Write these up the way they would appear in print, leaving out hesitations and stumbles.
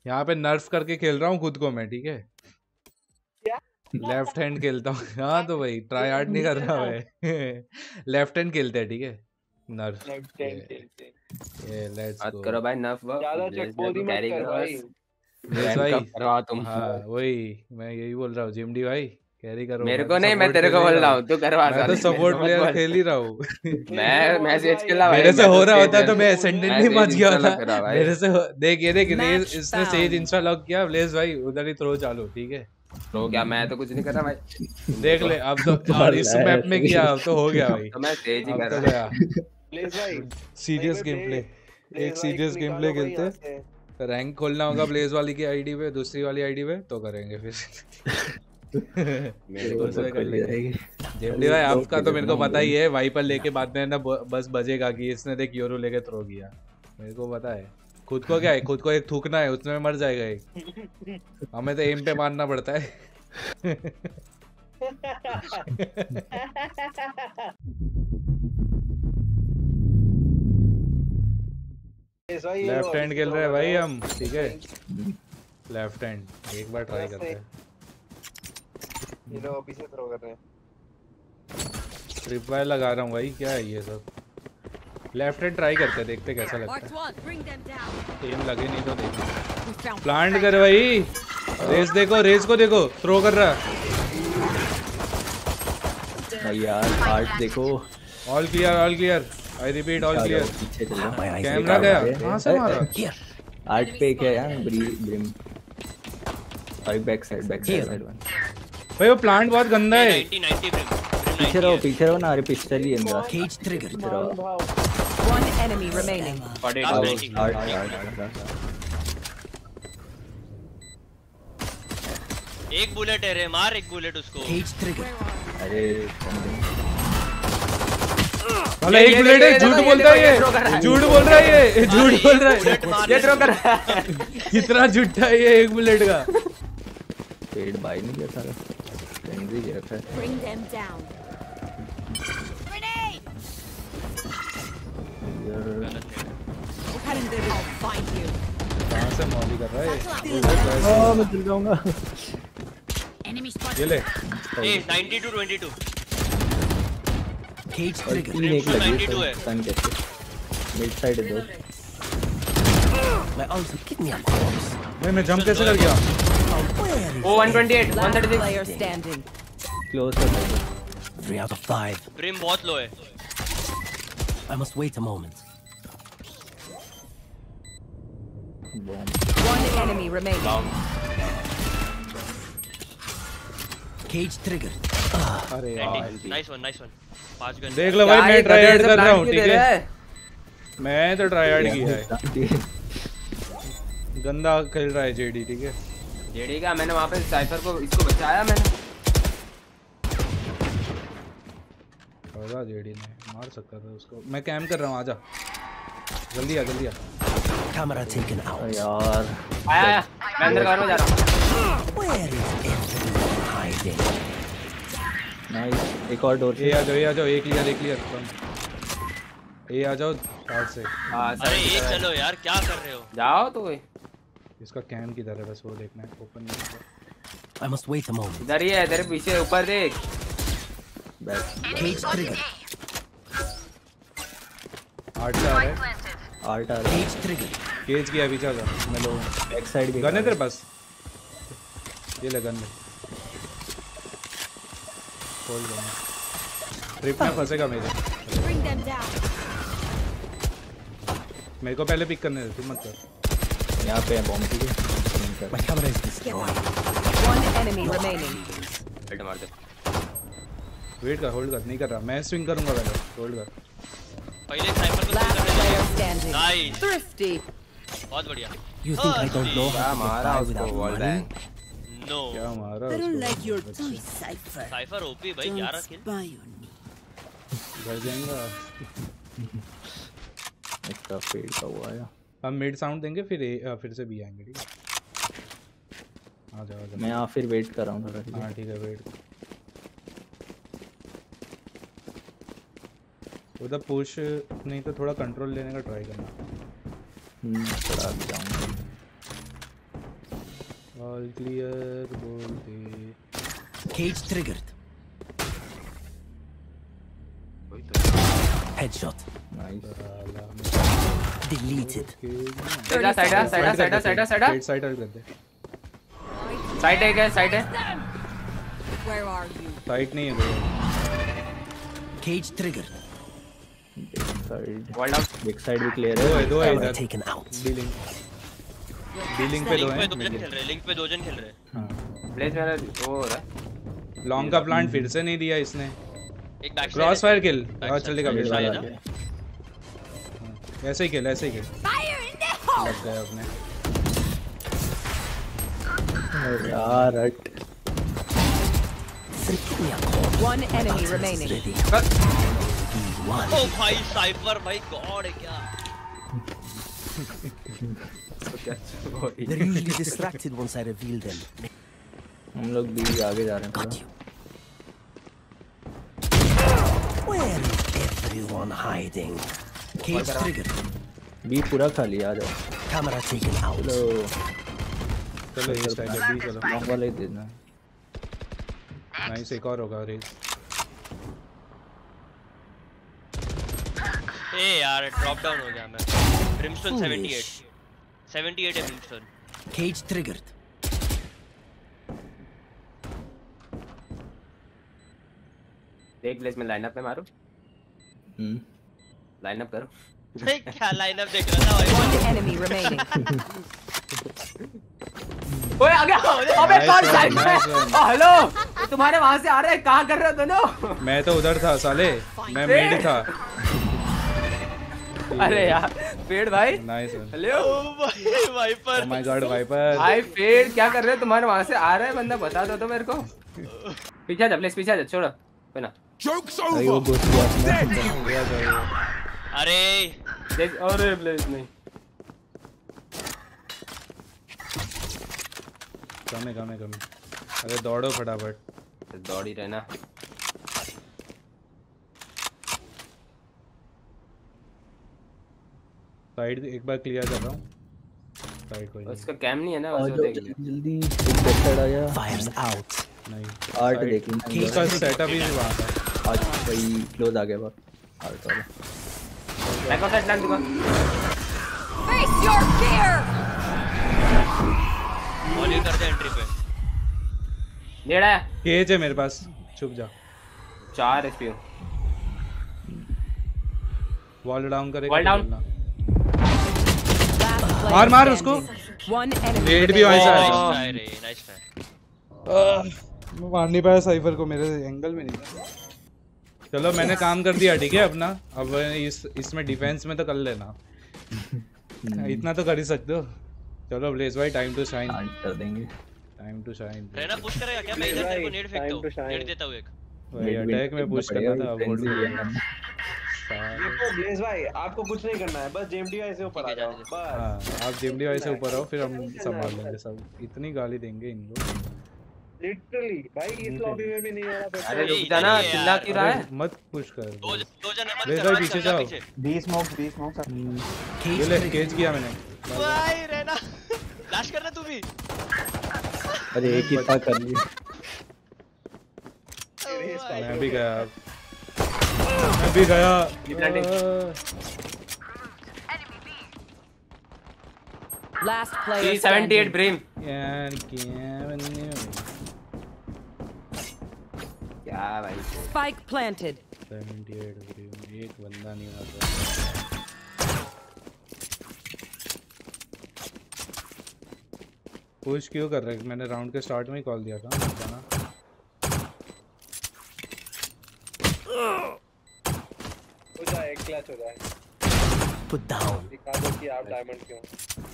यहाँ पे नर्फ करके खेल रहा हूँ खुद को मैं, ठीक है। लेफ्ट हैंड खेलता हूँ। हाँ तो भाई ट्राई हार्ड नहीं कर रहा भाई। लेफ्ट हैंड खेलते हैं, ठीक है। नर्फ ये लेट्स बात गो। करो भाई नफ ज्यादा चकबोदी मत कर भाई। ब्लेज भाई करवा तुम। हाँ वही मैं यही बोल रहा हूँ, जिमडी भाई कैरी करो। मेरे मैं को तो नहीं, मैं सपोर्ट तेरे खेल को ही बोल रहा रहा हूँ। हूँ, तू करवा मैं तो साले, मेरे सपोर्ट को मत प्लेयर बोल। खेल ही रहा हूँ। मैं सेज खेला भाई, मेरे से मैं हो तो रहा होता सेज तो मैं एसेंडेंट मैं नहीं सेज मच गया इंस्टा था। लग रहा भाई। मेरे से देख ये देख Match इसने सेज found. इंस्टा लॉक किया ब्लेज भाई, उधर ही थ्रो चालू, ठीक है। तो क्या, मैं तो कुछ नहीं कर रहा भाई, तुम देख देखो। ले अब तो, और इस मैप में किया अब तो हो गया भाई। तो मैं सेज ही अब कर तो रहा गया प्लीज भाई सीरियस गेम प्ले। एक सीरियस गेम प्ले खेलते, रैंक खोलना होगा ब्लेज वाली की आईडी पे, दूसरी वाली आईडी पे तो करेंगे फिर। मेरे को उसमें तो कर लेंगे। जेमडी भाई आपका तो मेरे को पता ही है, वाइपर लेके बाद में ना बस बजेगा कि इसने देख योरू लेके थ्रो किया, मेरे को पता है। खुद को क्या है, खुद को एक थूकना है, उसमें मर जाएगा एक। हमें तो एम पे मारना पड़ता है। लेफ्ट हैंड खेल रहे हैं भाई हम, ठीक है। लेफ्ट हैंड एक बार ट्राई करते हैं। ये लो पीछे थ्रो कर रहे हैं। ट्रिप वायर लगा रहा हूँ भाई, क्या है ये सब। लेफ्ट हैंड ट्राई करते हैं, देखते कैसा लगता Marked one. Bring them down. है। एम लगे नहीं तो देखो। We found प्लांट कर भाई, रेस देखो, रेस को देखो, थ्रो कर रहा। भाई यार आर्ट देखो। All clear, all clear, I repeat all clear. पीछे चल रहा है। कैमरा गया, कहाँ से मारा? आर्ट पे क्या है यार, ब्रिम और बैक साइड वन। भाई वो प्लांट बहुत गंदा है। 90 पीछे रहो ना, अरे पिस्टल ही है मेरा। Cage triggered. one enemy remaining. एक बुलेट है रे, मार एक बुलेट उसको। Cage triggered. अरे वाला एक बुलेट है, झूठ बोलता है ये, झूठ बोल रहा है ये, झूठ बोल रहा है। ये थ्रो कर रहा है। कितना झूठा है ये एक बुलेट का। पेड़ बाई नहीं किया सारा, फ्रेंडली गया था। Bring them down. Grenade. I'll find you. कहाँ से मॉली कर रहा है? मैं चल जाऊंगा। Enemy spotted. ये ले। ए 90 to 22। Cage triggered. तीन एक लगी 92 है। सन कैसे मिड साइड है दो। My ultimate. Give me a corpse. भाई मैं जंप कैसे कर गया? Oh 128 Last 136। player standing. Close कर दो। 3 out of 5. ब्रिम बहुत लो है। I must wait a moment. One enemy remaining. Cage triggered. अरे यार nice one, nice one. 5 gun. देख लो भाई, मैं ट्राई हार्ड कर रहा हूँ, ठीक है। मैं तो ट्राई हार्ड किया है। गंदा खेल रहा है जेडी, ठीक है। जेडी का मैंने वहां पे साइफर को इसको बचाया मैंने। होगा जेडी ने मार सकता था उसको। मैं कैम कर रहा हूँ, आजा जल्दी आ, जल्दी आ। Camera taken out. यार आया मैं अंदर कवर में जा रहा हूँ। Where is everyone hiding? Nice, एक और डोर ए आ जाओ, ए आ जाओ, एक क्लियर, एक क्लियर। ए आ जाओ स्टार्ट से। अरे ये चलो यार, क्या कर रहे हो? जाओ तो इसका कैम किधर है, बस वो देखना है। ओपन नहीं है। I must wait a moment. इधर ही है, तेरे पीछे ऊपर देख। Cage triggered. आर्ट आ रहा है, आर्ट आ रहा है। Cage triggered. केज किया पीछे आजा। मैं लो बैक साइड भी गन है तेरे पास? ये ले गन ले, होल्ड करना। ट्रिप में फंसेगा मेरे। Bring them down. मेरे को पहले पिक करने दे, तू मत कर। यहाँ पे है बॉम्ब, ठीक है। My camera is destroyed. One enemy remaining. Head मार दे। वेट कर, होल्ड कर, नहीं कर रहा मैं, स्विंग करूंगा पहले, होल्ड कर। पहले साइफर को Last करने player दे। standing. Nice, Thrifty. बहुत बढ़िया। You think I don't know क्या how to मारा get by उसको without wall running? Bang. No, क्या मारा I don't उसको? like your toy, Cypher. Cypher OP भाई, 11 Don't kill. spy on me. घर जाएगा। इसका फेड का हुआ है। हम मिड साउंड देंगे, फिर से बी आएंगे, ठीक है। आ जाओ, आ जाओ। मैं यहाँ फिर वेट कर रहा हूँ थोड़ा, ठीक है। हाँ ठीक है, वेट। उधर पुश नहीं तो थोड़ा कंट्रोल लेने का ट्राई करना। थोड़ा आगे जाऊंगा। ऑल क्लियर बोल दे। Cage triggered. Headshot. Nice. Deleted. Side side कर दे। साइड है क्या? साइड है। Where are you? साइड नहीं है कोई। Cage triggered. Side wall down. Back side भी क्लियर दो है। है Camera इधर। taken out. डीलिंग पे दो लिंक पे दो हैं। जन खेल रहे, लिंक पे 2 जन खेल रहे। हाँ ब्लेज मेरा वो हो रहा है। लॉन्ग का प्लांट फिर से नहीं दिया इसने। एक back cross fire kill. Back और side चलेगा side फिर है से। ना? ऐसे ही किल ऐसे ही किल। Fire in the hole! लग गया अपने। यार हट। Give me a call. One enemy remaining. Ready. ओ भाई साइफर भाई गॉड है क्या? They're usually distracted once I reveal them. हम लोग भी आगे जा रहे हैं Got थोड़ा। you. Where is everyone hiding? Cage triggered. B पूरा खाली आ जाओ। Camera taken out. चलो चलो इस टाइम पे भी चलो। लॉन्ग वाला ही देना। नाइस एक और होगा रेस। ए यार ड्रॉप डाउन हो गया मैं। ब्रिमस्टोन 78 78 है ब्रिमस्टोन। Cage triggered. देख ब्लेज में लाइनअप में मारूं। लाइनअप करो। क्या लाइनअप देख रहा था भाई? One enemy remaining. ओए आ गया। अबे कौन साइड में? ओ हेलो, तुम्हारे वहां से आ रहे हैं। कहां कर रहे हो दोनों? मैं तो उधर था साले। मैं मिड था। अरे यार पेड़ भाई। नाइस। हेलो भाई Viper. Oh my god Viper. भाई पेड़ क्या कर रहे हो? तुम्हारे वहां से आ रहा है बंदा, बता दो तो मेरे को। पीछे जा प्लीज, पीछे जा, छोड़ो कोई ना। भाई वो घुस गया। अरे देख और ब्लेज नहीं। कम है। अरे दौड़ो फटाफट। दौड़ ही रहना। साइड एक बार क्लियर कर रहा हूँ। साइड कोई उसका कैम नहीं है ना, और बस जो वो देख ले। जल्दी एक बैक साइड आया। Fire's out. नहीं। आर्ट Side- देखेंगे। उसका सेटअप ही नहीं वहाँ था। आज भाई क्लोज आ गया बात। आर्ट वाला। बैक आउट साइड दूंगा। Face your fear! वॉली कर दे एंट्री पे। नेड़ा है। केज है मेरे पास। छुप जा। 4 एचपी। वॉल डाउन करेगा। Wall down. बोलना। Last मार player उसको। standing. One enemy रेड भी remaining. वहीं से नाइस आया। ट्राई रे, नाइस ट्राई। मैं मार नहीं पाया साइफर को, मेरे एंगल में नहीं था। चलो मैंने काम कर दिया ठीक है अपना। अब इसमें डिफेंस में तो कर लेना। इतना तो कर ही सकते हो। चलो ब्लेज भाई टाइम टू शाइन। आर्ट कर देंगे। Time to shine. रहना पुश करेगा क्या? मैं इधर तेरे को नेड फेंकता हूं। नेड देता हूं एक। भाई अटैक में पुश करना था। अवॉइड देखो ब्लेज भाई, आपको कुछ नहीं करना है, बस जेएमडीआई से ऊपर आ जाओ बस। हाँ आप जेएमडीआई से ऊपर आओ, फिर हम संभाल लेंगे सब। इतनी गाली देंगे इन लोग। लिटरली भाई इस लॉबी में भी नहीं हो रहा था। अरे रुक जा ना, चिल्ला क्यों रहा है? मत पुश कर। दो जन है, मत ब्लेज कर, भाई मत पीछे कर, जाओ। पीछे। 20 स्मोक्स ये Cage ले triggered. केज किया मैंने। भाई रहना फ्लैश करना तू भी। अरे एक ही था कर लिया। मैं भी गया। मैं भी गया। Last player 78 standing. ब्रिम। यार क्या बनने क्या भाई? Spike planted. 78 ग्रीन। एक बंदा नहीं मार रहा। पुश क्यों कर रहे? मैंने राउंड के स्टार्ट में ही कॉल दिया था ना। हो जाए, एक क्लच हो जाए। Put down. दिखा दो कि आप डायमंड क्यों।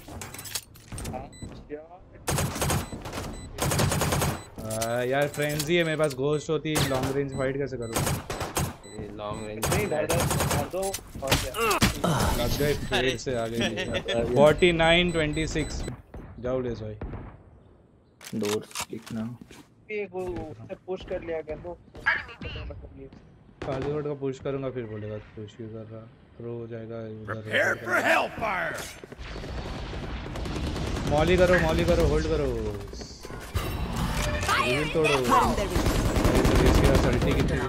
यार फ्रेंड्स ही है मेरे पास। घोस्ट होती लॉन्ग रेंज फाइट कैसे करूँ? लॉन्ग रेंज नहीं डर दो और क्या। लग गए पेड़ से आ गए। 49-26 जाओ लेस भाई। डोर लिखना। एक वो उससे पुश कर लिया कर दो। कालीकोट का पुश करूंगा फिर बोलेगा पुश क्यों कर रहा। थ्रो हो जाएगा उधर। मॉली करो, होल्ड करो। रिवील तोड़ो। इसके बाद सल्टी कितनी?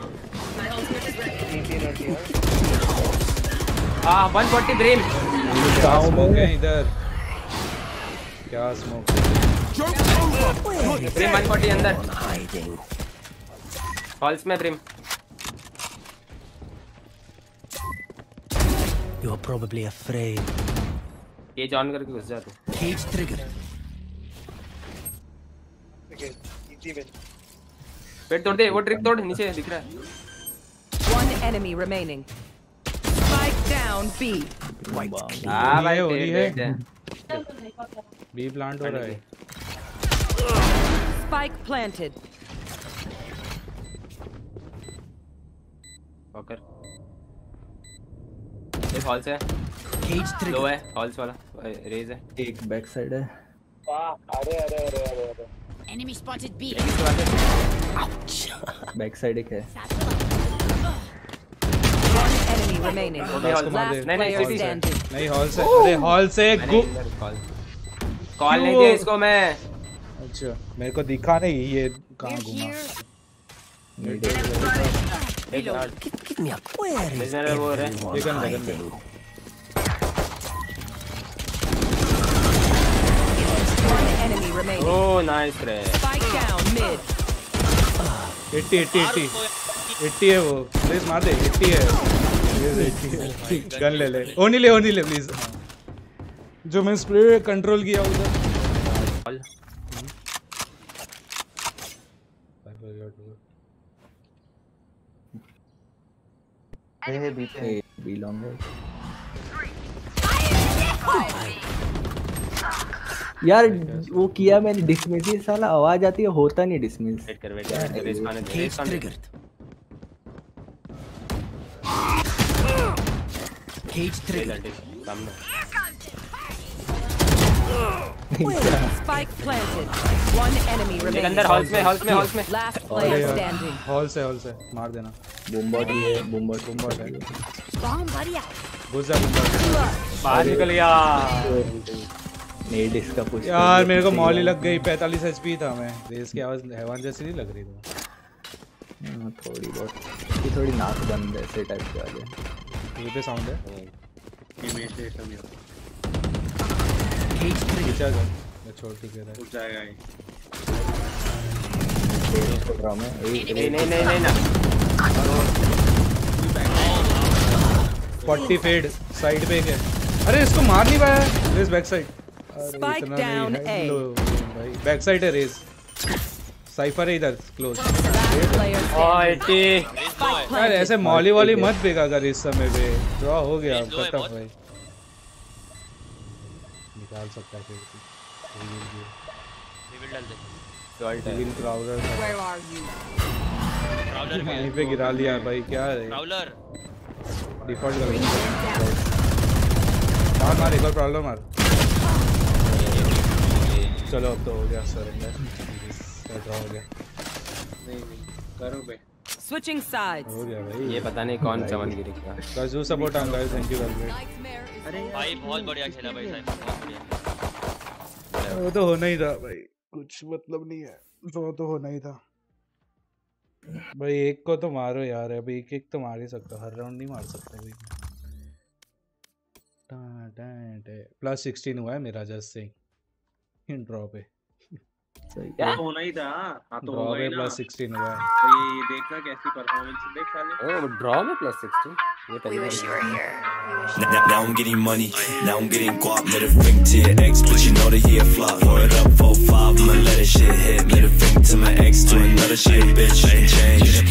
140 ब्रिम। स्मोक है इधर। क्या स्मोक? ब्रिम 140 अंदर। हॉल्स में Brim. You are probably afraid. ये जॉन करके घुस जा तू। Cage trigger. पेट तोड़ दे, वो ट्रिक तोड़, नीचे दिख रहा है। One enemy remaining. Spike down B. हाँ भाई, हो रही है। पेट बी प्लांट हो रहा है। Spike planted. पकड़। एक हॉल से Cage लो trigger. है, हॉल्स वाला रेज है। एक बैक साइड है। अरे Enemy spotted B. Back side एक है। One enemy remaining. हॉल को मार दे। Last नहीं, player सिटी से। standing. नहीं हॉल से, अरे हॉल से कॉल नहीं दिया इसको मैं। अच्छा मेरे को दिखा नहीं ये कहाँ घुमा। एक hard Give me a query. मेरे वो रहे। लेकिन One enemy remaining. Oh nice रे। Spike down mid. 80 है वो। प्लीज मार दे, 80 है। गन ले ले। ओनी ले प्लीज। जो मैं स्प्रे कंट्रोल किया उधर। बी लॉन्ग है। यार वो किया मैंने डिसमिस, ही साला आवाज आती है, होता नहीं डिसमिस। वेट कर रेस खाने दे। Cage triggered. Cage triggered. सामने। Spike planted. One enemy एक remaining. अंदर हॉल्स में। Last player standing. हॉल से मार देना। बूमबॉट ही है, बूमबॉट है। Bomb buddy. घुस जा। बाहर निकल गया। नेट इसका पुश। यार मेरे को मॉली लग गई। 45 एचपी था मैं। रेस की आवाज हैवान जैसी नहीं लग रही थी। थोड़ी बहुत, ये थोड़ी नाक बंद ऐसे टाइप के वाले। ये पे साउंड है। Cage triggered. पीछे जा, मैं छोड़ के दे रहा उठ जाएगा ये। नहीं ना। 40 फेड साइड पे है। अरे इसको मार नहीं पाया। Raze back side. Spike down A. भाई बैक साइड है रेस। साइफर है इधर close. Last player standing. 80। Spike यार ऐसे planted. मॉली वाली मत फेंका कर इस समय पे। ड्रॉ हो गया अब खत्म भाई। निकाल सकता है फिर। रिवील डाल दे। रिवील क्राउलर Where are you? क्राउलर में यहीं पे गिरा लिया भाई। क्या है क्राउलर डिफॉल्ट कर। मार एक और प्रॉब्लम मार। चलो अब तो हो गया सरेंडर। हो गया। नहीं करो बे। Switching sides. हो गया भाई। ये पता नहीं कौन चमन गिरी का। Guys do support on guys. Thank you very much. भाई बहुत बढ़िया खेला भाई साहब, बहुत बढ़िया। वो तो होना ही था भाई, कुछ मतलब नहीं है। तो होना ही था भाई। एक को तो मारो यार। अभी एक तो मार ही सकता, हर राउंड नहीं मार सकता भाई। +16 हुआ है मेरा जस्ट से ड्रॉ पे। क्या होना ही था। हाँ तो ड्रॉ होगा पे ही ना। +16 हुआ है। तो ये देखना कैसी परफॉर्मेंस देख साले। ओह ड्रॉ में +16। ये पहली बार। Now I'm getting money, now I'm getting guap. Let it ring to your ex, but you know that he a flop. Pour it up, 4-5, I'ma let it shit hit. Let it ring to my ex, to another shit, bitch. Ain't changed.